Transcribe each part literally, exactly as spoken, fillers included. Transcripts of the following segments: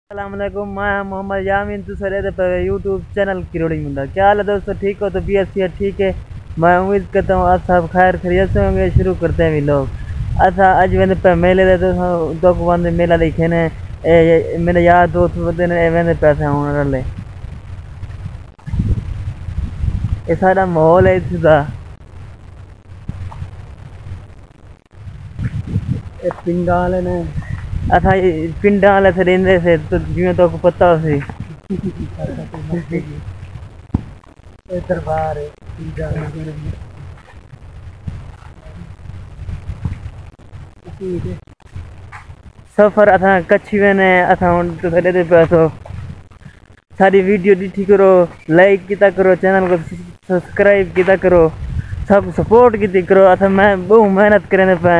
अस्सलामुअलैकुम, मैं मोहम्मद यामीन तुसरे पे यूट्यूब चैनल किरोड़ी मुंडा। क्या हाल है दोस्तों, ठीक हो? तो बी एस सी ठीक है। मैं उम्मीद करता हूँ आप सब खैर खैरियत से होंगे। शुरू करते हैं भी लोग। अच्छा अज मैंने पे मेले दे तो दो बंद मेला लिखे ने ए, मेरे यार दोस्त बंदे ने मैंने पैसे होने वाले ये सारा माहौल है इसका। पिंडा वाले ने अच्छा पिंडा वाले से रेंदे से तो जिम्मे तो पता हो सी दरबार सफर अथा कच्छी वेने अथा तो थले दे पैसो सारी वीडियो डिठी करो, लाइक किता करो, चैनल को सब्सक्राइब किता करो, सब सपोर्ट की करो। अथा मैं बहुत मेहनत करने पे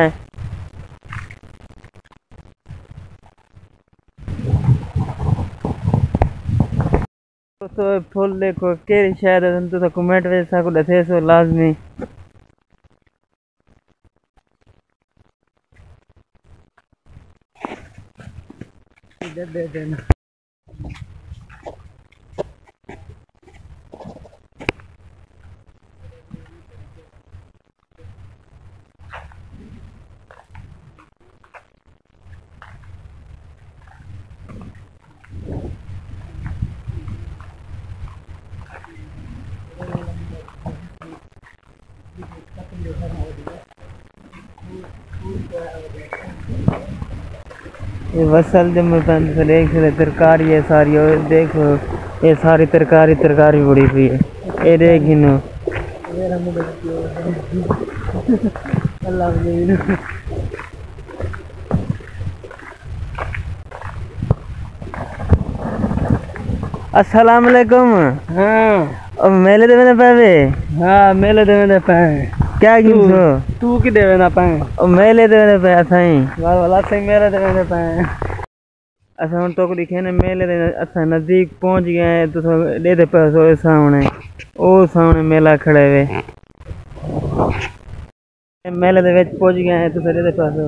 तो फुल देखो के शायद तो कमेंट में सा को दसे सो लाजमी दे दे देना। ये वसल जब मैं पंद से देख से तरकारी है सारी, और देखो ये सारी तरकारी तरकारी बड़ी हुई है। ये देख नो अस्सलाम वालेकुम। हाँ मेले दे मैंने पावे हाँ मेले दे मैंने पाए क्या गिनसो तू की देवे ना पाए और मेले दे मैंने पाया सही वाला वाला सही मेरे दे मैंने पाए। अच्छा हम तो दिखे ने मेले दे अच्छा नजदीक पहुंच गए हैं तो दे दे पैसो सामने ओ सामने मेला खड़े हुए मेले दे विच पहुंच गए हैं तो दे दे पैसो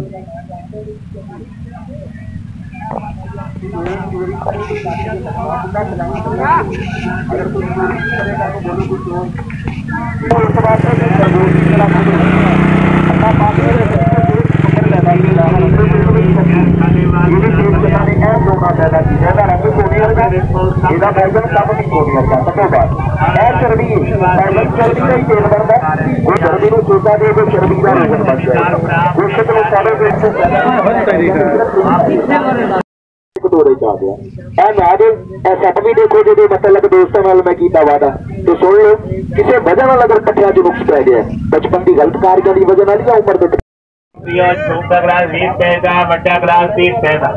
सप भी देखो जो मतलब दोस्तों नाल मैं कीता वादा तो सुन लो किसी वजह नाल अगर पट्टिया च नुक्स पै गया बचपन की गलत कार्य की वजह नाल या उम्र के छोटा ग्लास बीस पैसा बड़ा ग्लास तीस पैसा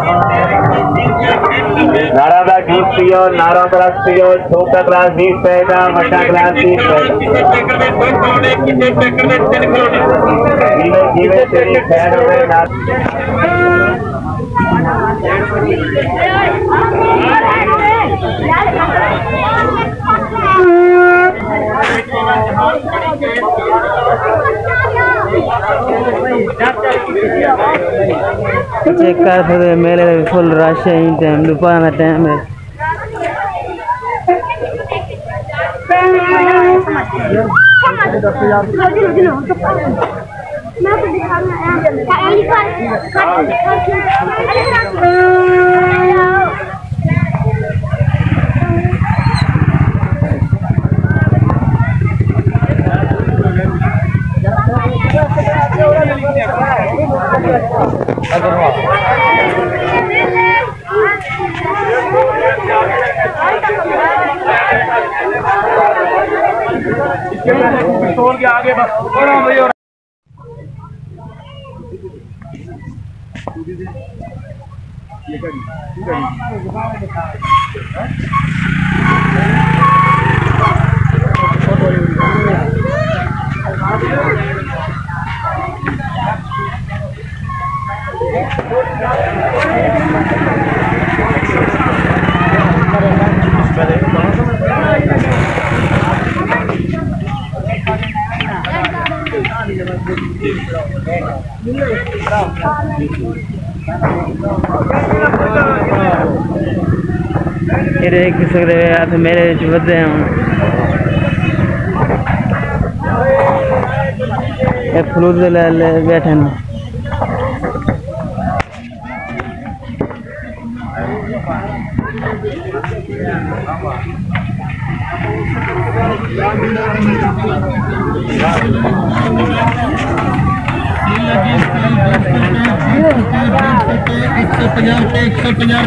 नारा का जूस पियो नारा का रस पियो छोटा ग्लास बीस पैसा बड़ा ग्लास तीस पैसा जीवे तेरी खैर होवे ना चेक कर फिर मेले में फुल रश है इन टाइम दोपहर का टाइम है। छोड़ के आगे बस Bravo. देख सकते हो अस मेले बदे हूँ फलूद ले ले बैठे न एक सौ पचास एक सौ पचास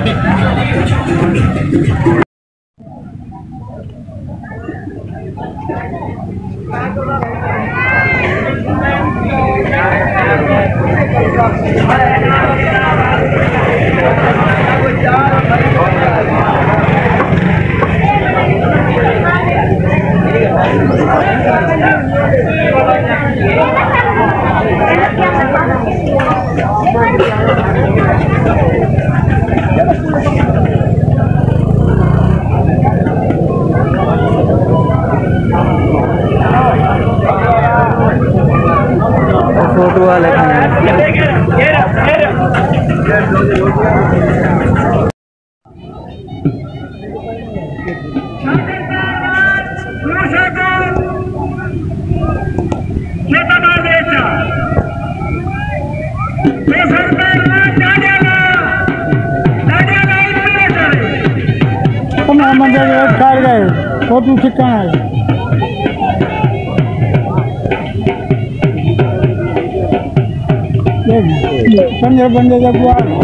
फोटो वाले फोटो खिंचना है पंद्रह बंदे का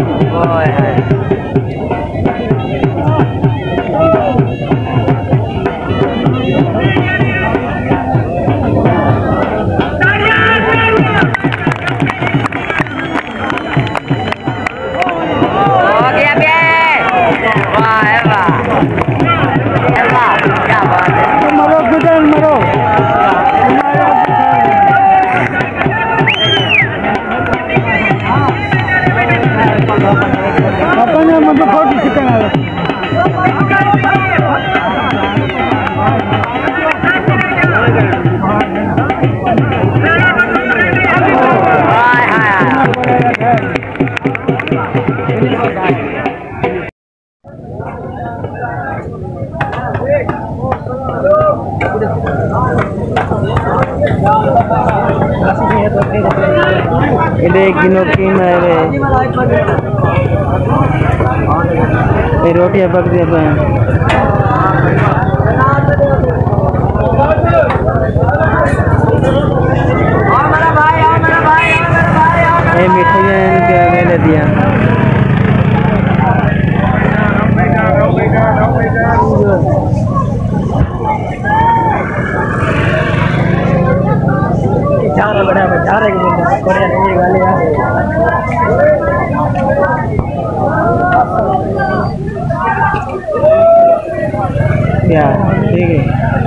ये किलो कीम है ये रोटियां पक दिया पे ये मिठाइयाँ इनके मैंने दिया चार बड़ा चार एक बढ़िया नहीं वाले यार ठीक है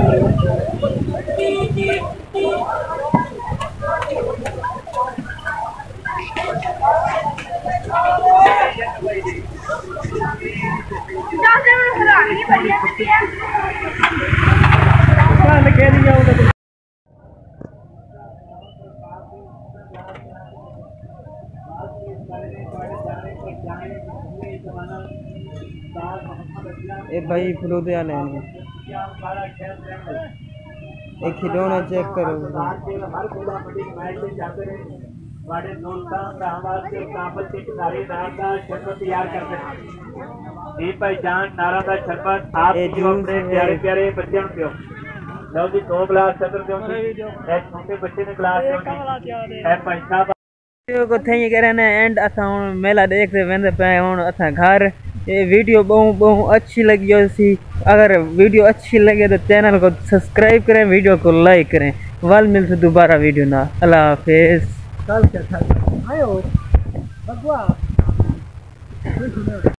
ए भाई फलूदे वाले हैं एक खिलौना चेक करो बड़े दोस्तां का हमारे काबल के किनारे नाम का शरबत तैयार करते हैं ये पहचान नारा का शरबत आप अपने प्यारे प्यारे बच्चों को लो जी दो गिलास शक्कर दो एक छोटे बच्चे ने गिलास दो है पैसा को थे करें एंड असा हूँ मेला देखते वेंदे पे हूँ असा घर ये वीडियो बहु बहु अच्छी लगी हो सी अगर वीडियो अच्छी लगे तो चैनल को सब्सक्राइब करें वीडियो को लाइक करें वाल मिलते दोबारा वीडियो ना अल्लाह हाफिज़ कल क्या था आयो भगवा